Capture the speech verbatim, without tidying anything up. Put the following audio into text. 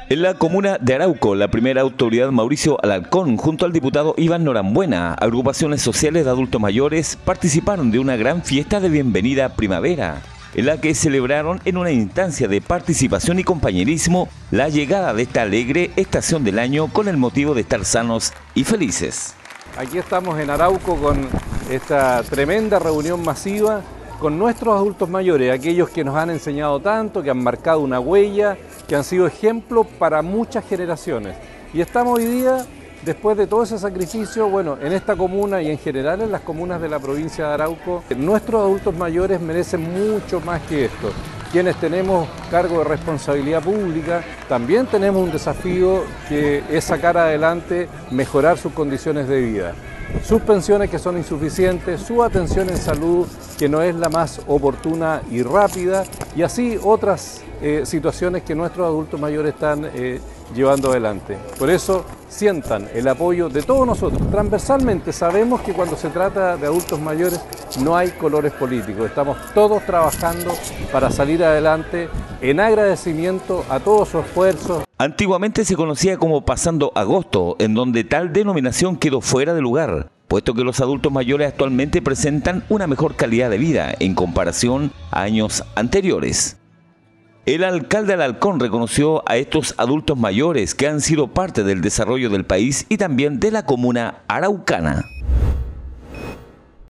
En la comuna de Arauco, la primera autoridad Mauricio Alarcón, junto al diputado Iván Norambuena, agrupaciones sociales de adultos mayores, participaron de una gran fiesta de bienvenida primavera, en la que celebraron en una instancia de participación y compañerismo la llegada de esta alegre estación del año con el motivo de estar sanos y felices. Aquí estamos en Arauco con esta tremenda reunión masiva con nuestros adultos mayores, aquellos que nos han enseñado tanto, que han marcado una huella, que han sido ejemplo para muchas generaciones. Y estamos hoy día, después de todo ese sacrificio, bueno, en esta comuna y en general en las comunas de la provincia de Arauco, nuestros adultos mayores merecen mucho más que esto. Quienes tenemos cargo de responsabilidad pública, también tenemos un desafío que es sacar adelante, mejorar sus condiciones de vida. Sus pensiones que son insuficientes, su atención en salud que no es la más oportuna y rápida, y así otras eh, situaciones que nuestros adultos mayores están eh, llevando adelante. Por eso sientan el apoyo de todos nosotros. Transversalmente sabemos que cuando se trata de adultos mayores no hay colores políticos, estamos todos trabajando para salir adelante en agradecimiento a todo su esfuerzo. Antiguamente se conocía como Pasando Agosto, en donde tal denominación quedó fuera de lugar, puesto que los adultos mayores actualmente presentan una mejor calidad de vida en comparación a años anteriores. El alcalde Alarcón reconoció a estos adultos mayores que han sido parte del desarrollo del país y también de la comuna araucana.